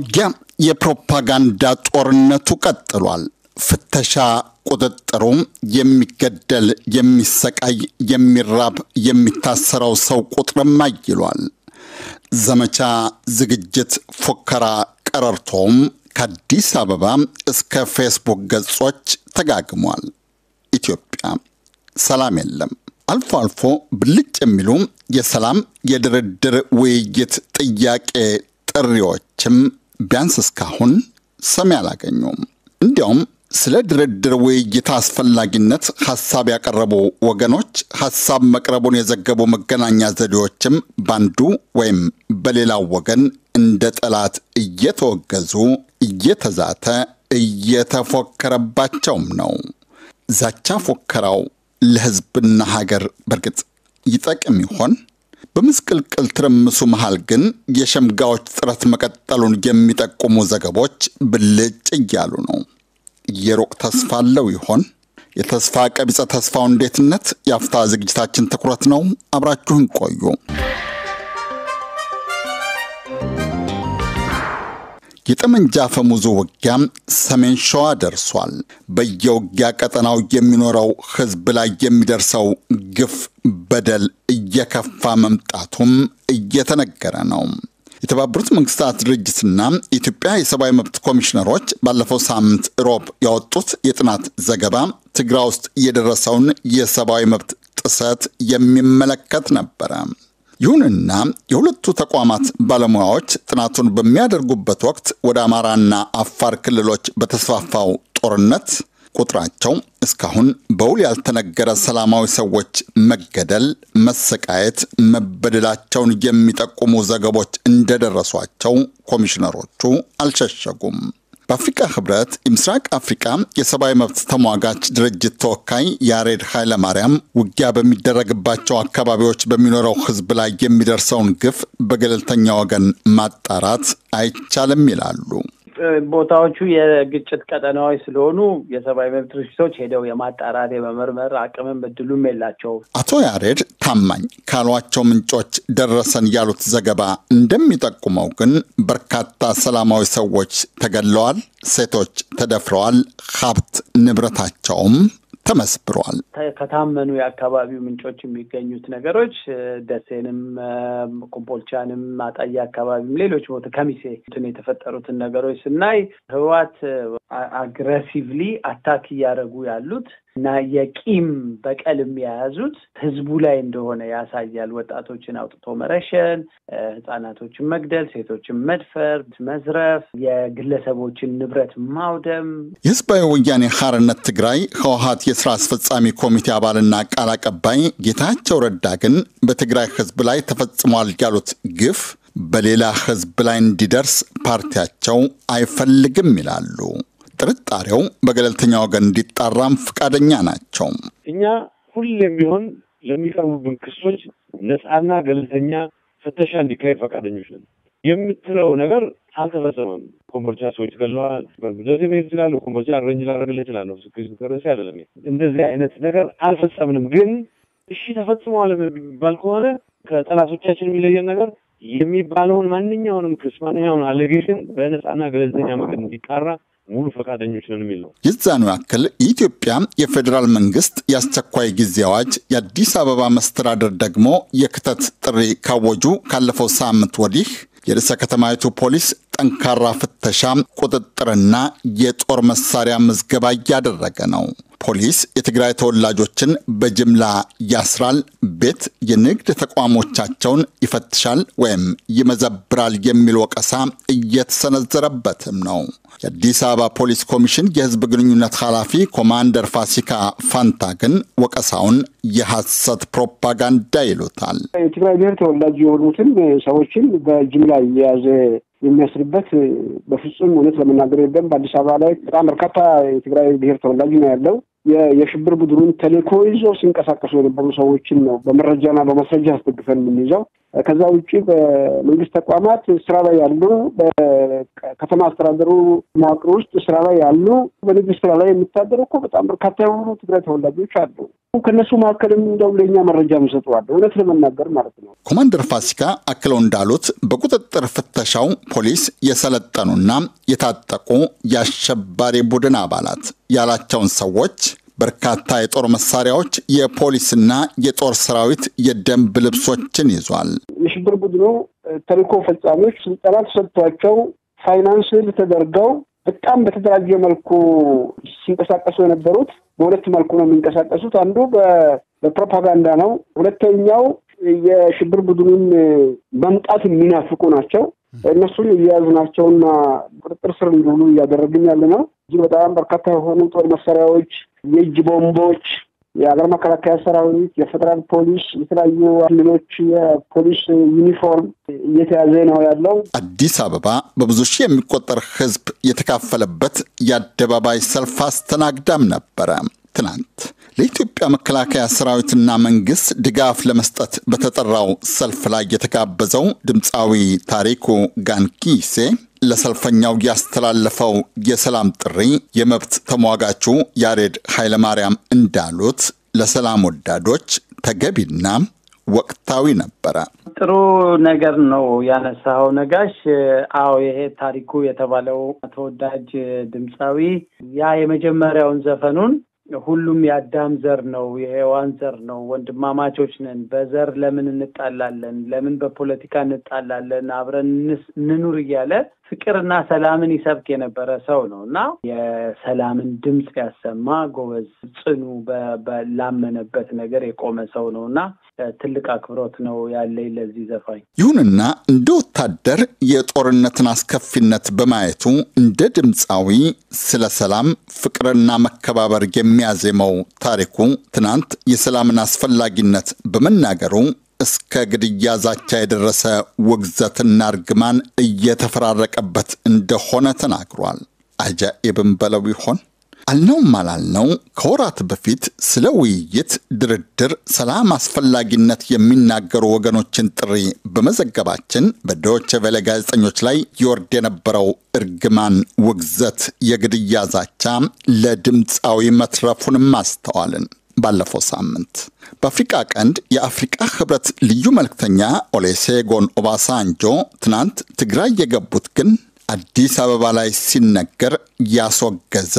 ውጊያ የፕሮፓጋንዳ ጦርነቱ ቀጥሏል። ፍተሻ ቁጥጥሩ የሚገደል የሚሰቃይ የሚራብ የሚታሰረው ሰው ቁጥርም አይሏል። ዘመቻ ዝግጅት ፉከራ ቀረርቶም ከአዲስ አበባ እስከ ፌስቡክ ገጾች ተጋግሟል። ኢትዮጵያ ሰላም የለም። አልፎ አልፎ ብልጭ የሚሉ የሰላም የድርድር ውይይት ጥያቄ ጥሪዎችም ቢያንስ እስካሁን ሰሚ አላገኙም። እንዲያውም ስለ ድርድር ውይይት አስፈላጊነት ሐሳብ ያቀረቡ ወገኖች ሐሳብ መቅረቡን የዘገቡ መገናኛ ዘዴዎችም ባንዱ ወይም በሌላው ወገን እንደ ጠላት እየተወገዙ እየተዛተ እየተፎከረባቸውም ነው። ዛቻ ፎከራው ለሕዝብና ሀገር በርግጥ ይጠቅም ይሆን? በምስቅልቅል ትርምሱ መሃል ግን የሸምጋዮች ጥረት መቀጠሉን የሚጠቁሙ ዘገቦች ብልጭ እያሉ ነው። የሩቅ ተስፋ አለው ይሆን? የተስፋ ቀቢጸ ተስፋው እንዴትነት የአፍታ ዝግጅታችን ትኩረት ነው። አብራችሁን ቆዩ። የጠመንጃ ፈሙዙ ውጊያ ሰሜን ሸዋ ደርሷል። በየውጊያ ቀጠናው የሚኖረው ሕዝብ ላይ የሚደርሰው ግፍ በደል እየከፋ መምጣቱም እየተነገረ ነው። የተባበሩት መንግስታት ድርጅትና የኢትዮጵያ የሰብአዊ መብት ኮሚሽነሮች ባለፈው ሳምንት ሮብ ያወጡት የጥናት ዘገባ ትግራይ ውስጥ የደረሰውን የሰብአዊ መብት ጥሰት የሚመለከት ነበረ። ይሁንና የሁለቱ ተቋማት ባለሙያዎች ጥናቱን በሚያደርጉበት ወቅት ወደ አማራና አፋር ክልሎች በተስፋፋው ጦርነት ቁጥራቸው እስካሁን በውል ያልተነገረ ሰላማዊ ሰዎች መገደል፣ መሰቃየት፣ መበደላቸውን የሚጠቁሙ ዘገቦች እንደደረሷቸው ኮሚሽነሮቹ አልሸሸጉም። በአፍሪካ ህብረት የምስራቅ አፍሪካ የሰብአዊ መብት ተሟጋች ድርጅት ተወካይ ያሬድ ኃይለማርያም ውጊያ በሚደረግባቸው አካባቢዎች በሚኖረው ህዝብ ላይ የሚደርሰውን ግፍ በገለልተኛ ወገን ማጣራት አይቻልም ይላሉ። ቦታዎቹ የግጭት ቀጠናዎች ስለሆኑ የሰብአዊ መብት ድርጅቶች ሄደው የማጣራት የመመርመር አቅምም እድሉም የላቸውም። አቶ ያሬድ ታማኝ ካሏቸው ምንጮች ደረሰን ያሉት ዘገባ እንደሚጠቁመው ግን በርካታ ሰላማዊ ሰዎች ተገድለዋል፣ ሴቶች ተደፍረዋል፣ ሀብት ንብረታቸውም ተመስብሯል። ከታመኑ የአካባቢው ምንጮች የሚገኙት ነገሮች ደሴንም፣ ኮምቦልቻንም፣ ማጣያ አካባቢም ሌሎች ቦታ ከሚሴ የተፈጠሩትን ነገሮች ስናይ ህወሓት አግሬሲቭሊ አታክ እያደረጉ ያሉት እና የቂም በቀልም የያዙት ህዝቡ ላይ እንደሆነ ያሳያል። ወጣቶችን አውጥቶ መረሸን፣ ህጻናቶችን መግደል፣ ሴቶችን መድፈር፣ መዝረፍ፣ የግለሰቦችን ንብረት ማውደም። የህዝባዊ ወያኔ ሓርነት ትግራይ ህወሓት የስራ አስፈጻሚ ኮሚቴ አባልና ቃል አቀባይ ጌታቸው ረዳ ግን በትግራይ ህዝብ ላይ ተፈጽሟል ያሉት ግፍ በሌላ ህዝብ ላይ እንዲደርስ ፓርቲያቸው አይፈልግም ይላሉ። ጥርጣሬው በገለልተኛ ወገን እንዲጣራም ፈቃደኛ ናቸው። እኛ ሁሌም ቢሆን ለሚቀርቡብን ክሶች ነፃና ገለልተኛ ፍተሻ እንዲካሄድ ፈቃደኞች ነን። የምትለው ነገር አልተፈጸመም። ኮምቦልቻ ሰዎች ገለዋል፣ በደሴ መሄድ ይችላሉ፣ ኮምቦልቻ አረንጅ ላደረግልህ ይችላሉ። ከረሲ አይደለም። እንደዚህ አይነት ነገር አልፈጸምንም። ግን እሺ ተፈጽሟል የሚባል ከሆነ ከጠላቶቻችን የሚለየን ነገር የሚባለውን ማንኛውንም ክስ ማንኛውንም አሌጌሽን በነፃና ገለልተኛ መንገድ እንዲጣራ ሙሉ ፈቃደኞች ነን የሚል ነው። የዛኑ ያክል የኢትዮጵያ የፌዴራል መንግስት የአስቸኳይ ጊዜ አዋጅ የአዲስ አበባ መስተዳድር ደግሞ የክተት ጥሪ ካወጁ ካለፈው ሳምንት ወዲህ የርዕሰ ከተማይቱ ፖሊስ ጠንካራ ፍተሻ፣ ቁጥጥርና የጦር መሳሪያ ምዝገባ እያደረገ ነው። ፖሊስ የትግራይ ተወላጆችን በጅምላ ያስራል፣ ቤት የንግድ ተቋሞቻቸውን ይፈትሻል ወይም ይመዘብራል የሚል ወቀሳ እየተሰነዘረበትም ነው። የአዲስ አበባ ፖሊስ ኮሚሽን የህዝብ ግንኙነት ኃላፊ ኮማንደር ፋሲካ ፋንታ ግን ወቀሳውን የሐሰት ፕሮፓጋንዳ ይሉታል። የትግራይ ብሔር ተወላጅ የሆኑትን ሰዎችን በጅምላ እየያዘ የሚያስርበት በፍጹም እውነት ለመናገር የለም። በአዲስ አበባ ላይ በጣም በርካታ የትግራይ ብሔር ተወላጅ ነው ያለው። የሽብር ቡድኑን ተልዕኮ ይዞ ሲንቀሳቀሱ የነበሩ ሰዎችን ነው በመረጃና በማስረጃ አስደግፈን የምንይዘው። ከዛ ውጪ በመንግስት ተቋማት ስራ ላይ ያሉ በከተማ አስተዳደሩ መዋቅር ውስጥ ስራ ላይ ያሉ በንግድ ስራ ላይ የሚታደሩ እኮ በጣም በርካታ የሆኑ ትግራይ ተወላጆች አሉ። ከነሱ መካከልም እንደው ለኛ መረጃ መስጠዋል እውነት ለመናገር ማለት ነው። ኮማንደር ፋሲካ አክለው እንዳሉት በቁጥጥር ፍተሻው ፖሊስ የሰለጠኑና የታጠቁ የአሸባሪ ቡድን አባላት ያላቸውን ሰዎች በርካታ የጦር መሳሪያዎች፣ የፖሊስና የጦር ሰራዊት የደንብ ልብሶችን ይዟል። የሽብር ቡድኑ ተልዕኮ ፈጻሚዎች ስልጠና ተሰጥቷቸው ፋይናንስ ተደርገው በጣም በተደራጀ መልኩ ሲንቀሳቀሱ የነበሩት በሁለት መልኩ ነው የሚንቀሳቀሱት። አንዱ በፕሮፓጋንዳ ነው። ሁለተኛው የሽብር ቡድኑን መምጣት የሚናፍቁ ናቸው። እነሱን እየያዝናቸውና ቁጥጥር ስር እንዲውሉ እያደረግን ያለ ነው። እጅግ በጣም በርካታ የሆኑ ጦር መሳሪያዎች፣ የእጅ ቦምቦች፣ የሀገር መከላከያ ሰራዊት፣ የፌደራል ፖሊስ፣ የተለያዩ ክልሎች የፖሊስ ዩኒፎርም እየተያዘ ነው ያለው። አዲስ አበባ በብዙ ሺህ የሚቆጠር ህዝብ የተካፈለበት የአደባባይ ሰልፍ አስተናግዳም ነበረ። ትናንት ለኢትዮጵያ መከላከያ ሰራዊትና መንግስት ድጋፍ ለመስጠት በተጠራው ሰልፍ ላይ የተጋበዘው ድምፃዊ ታሪኩ ጋንኪሴ ለሰልፈኛው ያስተላለፈው የሰላም ጥሪ የመብት ተሟጋቹ ያሬድ ኃይለማርያም እንዳሉት ለሰላም ወዳዶች ተገቢና ወቅታዊ ነበረ። ጥሩ ነገር ነው ያነሳው ነጋሽ። አዎ ይሄ ታሪኩ የተባለው ተወዳጅ ድምፃዊ ያ የመጀመሪያውን ዘፈኑን ሁሉም የአዳም ዘር ነው የሔዋን ዘር ነው፣ ወንድማማቾች ነን፣ በዘር ለምን እንጣላለን፣ ለምን በፖለቲካ እንጣላለን፣ አብረን እንኑር እያለ ፍቅርና ሰላምን ይሰብክ የነበረ ሰው ነውና የሰላምን ድምጽ ያሰማ ጎበዝ፣ ጽኑ፣ በላመነበት ነገር የቆመ ሰው ነውና ትልቅ አክብሮት ነው ያለኝ ለዚህ ዘፋኝ። ይሁንና እንደ ወታደር የጦርነትን አስከፊነት በማየቱ እንደ ድምፃዊ ስለ ሰላም ፍቅርና መከባበር የሚያዜመው ታሪኩ ትናንት የሰላምን አስፈላጊነት በመናገሩ እስከ ግድያ ዛቻ የደረሰ ውግዘትና እርግማን እየተፈራረቀበት እንደሆነ ተናግሯል። አጃኢብን በለው ይሆን? አልነውም አላልነው ከወራት በፊት ስለ ውይይት፣ ድርድር፣ ሰላም አስፈላጊነት የሚናገሩ ወገኖችን ጥሪ በመዘገባችን በዶይቼ ቬለ ጋዜጠኞች ላይ ይወርድ የነበረው እርግማን፣ ውግዘት፣ የግድያ ዛቻ ለድምፃዊ መትረፉንም አስተዋልን። ባለፈው ሳምንት በአፍሪካ ቀንድ የአፍሪካ ህብረት ልዩ መልእክተኛ ኦሉሴጉን ኦባሳንጆ ትናንት ትግራይ የገቡት ግን አዲስ አበባ ላይ ሲነገር ያስወገዘ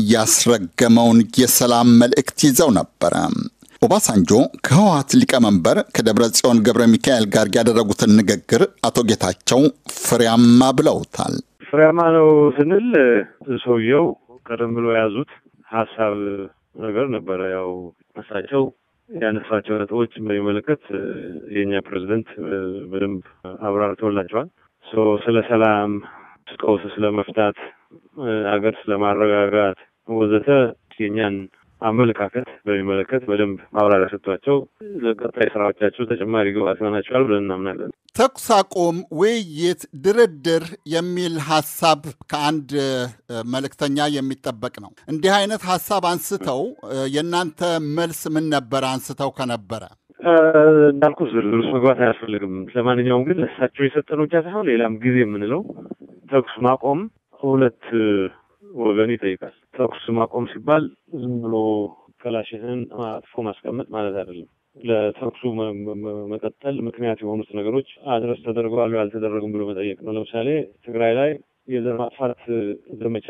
ያስረገመውን የሰላም መልእክት ይዘው ነበረ። ኦባሳንጆ ከህወሓት ሊቀመንበር ከደብረጽዮን ገብረ ሚካኤል ጋር ያደረጉትን ንግግር አቶ ጌታቸው ፍሬያማ ብለውታል። ፍሬያማ ነው ስንል ሰውየው ቀደም ብሎ የያዙት ሀሳብ ነገር ነበረ። ያው እሳቸው ያነሳቸው ነጥቦች በሚመለከት የኛ ፕሬዝዳንት በደንብ አብራርተውላቸዋል። ስለ ሰላም፣ ቀውስ ስለመፍታት፣ ሀገር ስለማረጋጋት ወዘተ የኛን አመለካከት በሚመለከት በደንብ ማብራሪያ ሰጥቷቸው ለቀጣይ ስራዎቻቸው ተጨማሪ ግብዓት ይሆናቸዋል ብለን እናምናለን። ተኩስ አቁም፣ ውይይት፣ ድርድር የሚል ሀሳብ ከአንድ መልእክተኛ የሚጠበቅ ነው። እንዲህ አይነት ሀሳብ አንስተው የእናንተ መልስ ምን ነበር? አንስተው ከነበረ እንዳልኩ ዝርዝር ውስጥ መግባት አያስፈልግም። ለማንኛውም ግን እሳቸው የሰጠነው ብቻ ሳይሆን ሌላም ጊዜ የምንለው ተኩስ ማቆም ሁለት ወገን ይጠይቃል። ተኩስ ማቆም ሲባል ዝም ብሎ ከላሽህን አጥፎ ማስቀመጥ ማለት አይደለም። ለተኩሱ መቀጠል ምክንያት የሆኑት ነገሮች አድረስ ተደርገዋል ያልተደረጉም ብሎ መጠየቅ ነው። ለምሳሌ ትግራይ ላይ የዘር ማጥፋት ዘመቻ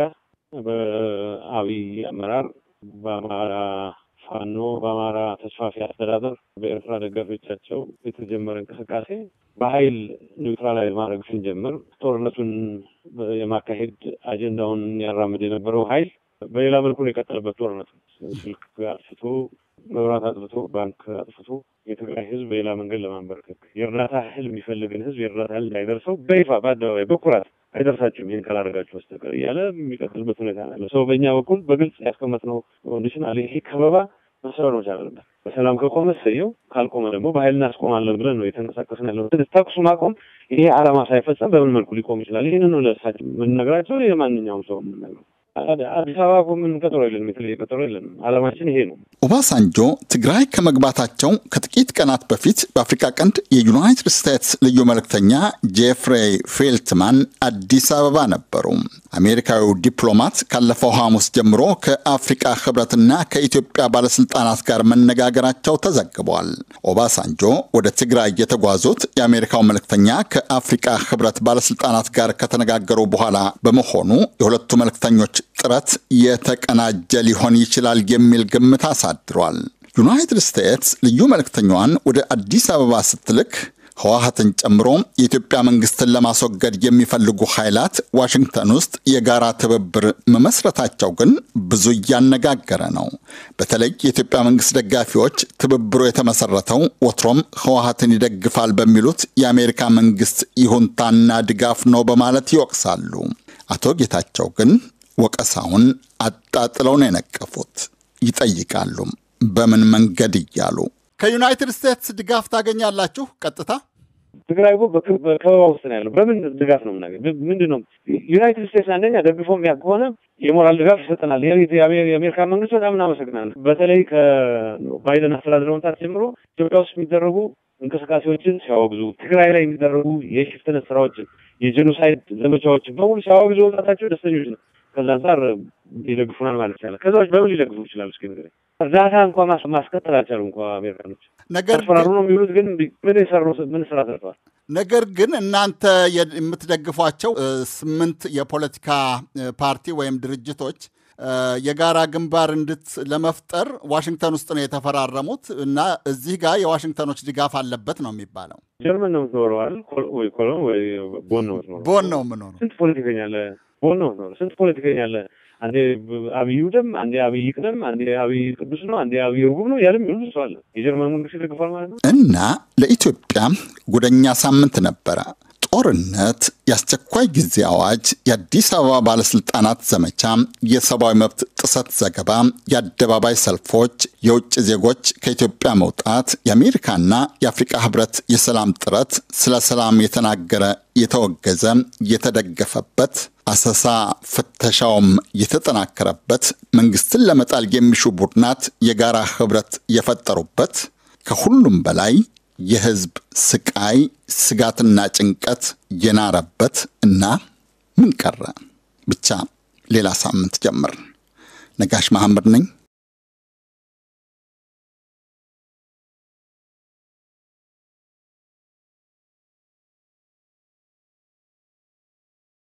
በአብይ አመራር በአማራ ፋኖ በአማራ ተስፋፊ አስተዳደር በኤርትራ ደጋፊዎቻቸው የተጀመረ እንቅስቃሴ በኃይል ኒውትራላይዝ ማድረግ ስንጀምር ጦርነቱን የማካሄድ አጀንዳውን ያራምድ የነበረው ኃይል በሌላ መልኩ ነው የቀጠለበት። ጦርነቱ ስልክ አጥፍቶ፣ መብራት አጥፍቶ፣ ባንክ አጥፍቶ የትግራይ ህዝብ በሌላ መንገድ ለማንበርከክ የእርዳታ እህል የሚፈልግን ህዝብ የእርዳታ እህል እንዳይደርሰው በይፋ በአደባባይ በኩራት አይደርሳችሁም ይህን ካላደረጋችሁ በስተቀር እያለ የሚቀጥልበት ሁኔታ ነው። ሰው በእኛ በኩል በግልጽ ያስቀመጥነው ኮንዲሽን አለ። ይሄ ከበባ መሰበር መቻል አለበት። በሰላም ከቆመ ሰየው፣ ካልቆመ ደግሞ በኃይል እናስቆማለን ብለን ነው የተንቀሳቀስን ያለው። ተኩስ ማቆም ይሄ ዓላማ ሳይፈጸም በምን መልኩ ሊቆም ይችላል? ይህንን ነው ለእሳቸው የምንነግራቸው፣ ለማንኛውም ሰው የምንነግረው። አዲስ አበባ እኮ ምን ቀጠሮ የለንም፣ የተለየ ቀጠሮ የለንም። ዓላማችን ይሄ ነው። ኦባሳንጆ ትግራይ ከመግባታቸው ከጥቂት ቀናት በፊት በአፍሪካ ቀንድ የዩናይትድ ስቴትስ ልዩ መልእክተኛ ጄፍሬ ፌልትማን አዲስ አበባ ነበሩ። አሜሪካዊው ዲፕሎማት ካለፈው ሐሙስ ጀምሮ ከአፍሪካ ህብረትና ከኢትዮጵያ ባለስልጣናት ጋር መነጋገራቸው ተዘግቧል። ኦባሳንጆ ወደ ትግራይ የተጓዙት የአሜሪካው መልእክተኛ ከአፍሪካ ህብረት ባለስልጣናት ጋር ከተነጋገሩ በኋላ በመሆኑ የሁለቱ መልእክተኞች ጥረት የተቀናጀ ሊሆን ይችላል የሚል ግምት አሳድሯል። ዩናይትድ ስቴትስ ልዩ መልእክተኛዋን ወደ አዲስ አበባ ስትልክ ህወሓትን ጨምሮ የኢትዮጵያ መንግስትን ለማስወገድ የሚፈልጉ ኃይላት ዋሽንግተን ውስጥ የጋራ ትብብር መመስረታቸው ግን ብዙ እያነጋገረ ነው። በተለይ የኢትዮጵያ መንግስት ደጋፊዎች ትብብሩ የተመሰረተው ወትሮም ህወሓትን ይደግፋል በሚሉት የአሜሪካ መንግስት ይሁንታና ድጋፍ ነው በማለት ይወቅሳሉ። አቶ ጌታቸው ግን ወቀሳውን አጣጥለው ነው የነቀፉት። ይጠይቃሉ በምን መንገድ እያሉ። ከዩናይትድ ስቴትስ ድጋፍ ታገኛላችሁ? ቀጥታ ትግራይ በከበባ ውስጥ ነው ያለው። በምን ድጋፍ ነው የምናገኝ? ምንድነው? ዩናይትድ ስቴትስ አንደኛ ደግፎ የሚያውቅ ከሆነ የሞራል ድጋፍ ይሰጠናል። የአሜሪካ መንግስት በጣም እናመሰግናለን። በተለይ ከባይደን አስተዳደር መምጣት ጀምሮ ኢትዮጵያ ውስጥ የሚደረጉ እንቅስቃሴዎችን ሲያወግዙ፣ ትግራይ ላይ የሚደረጉ የሽፍትነት ስራዎችን፣ የጄኖሳይድ ዘመቻዎችን በሙሉ ሲያወግዙ ወጣታቸው ደስተኞች ነው። ከዛ አንጻር ይደግፉናል ማለት ይቻላል። ከዛ ውጭ በምን ሊደግፉ ይችላሉ? እስኪ ንገረኝ። እርዳታ እንኳን ማስከተል አልቻሉም እንኳን አሜሪካኖች። ነገር ግን ነው የሚሉት፣ ግን ምን ስራ ሰርተዋል? ነገር ግን እናንተ የምትደግፏቸው 8 የፖለቲካ ፓርቲ ወይም ድርጅቶች የጋራ ግንባር ለመፍጠር ዋሽንግተን ውስጥ ነው የተፈራረሙት እና እዚህ ጋር የዋሽንግተኖች ድጋፍ አለበት ነው የሚባለው። ጀርመን ነው የምትኖረዋል ወይ ኮሎን ወይ ቦን ነው የምትኖረው? ቦን ነው የምኖረው። ስንት ፖለቲከኛ አለ? ቦን ነው የምትኖረው። ስንት ፖለቲከኛ አለ? አንዴ አብይ ደም፣ አንዴ አብይ ቅደም፣ አንዴ አብይ ቅዱስ ነው፣ አንዴ አብይ ርጉም ነው ያለም ይሉ ሰው አለ። የጀርመን መንግስት ይደግፋል ማለት ነው። እና ለኢትዮጵያ ጉደኛ ሳምንት ነበረ። ጦርነት፣ የአስቸኳይ ጊዜ አዋጅ፣ የአዲስ አበባ ባለስልጣናት ዘመቻ፣ የሰብአዊ መብት ጥሰት ዘገባ፣ የአደባባይ ሰልፎች፣ የውጭ ዜጎች ከኢትዮጵያ መውጣት፣ የአሜሪካና የአፍሪካ ህብረት የሰላም ጥረት፣ ስለ ሰላም የተናገረ የተወገዘ የተደገፈበት፣ አሰሳ ፍተሻውም የተጠናከረበት፣ መንግስትን ለመጣል የሚሹ ቡድናት የጋራ ህብረት የፈጠሩበት፣ ከሁሉም በላይ የህዝብ ስቃይ ስጋትና ጭንቀት የናረበት እና ምን ቀረ ብቻ ሌላ ሳምንት ጀምር። ነጋሽ መሐመድ ነኝ።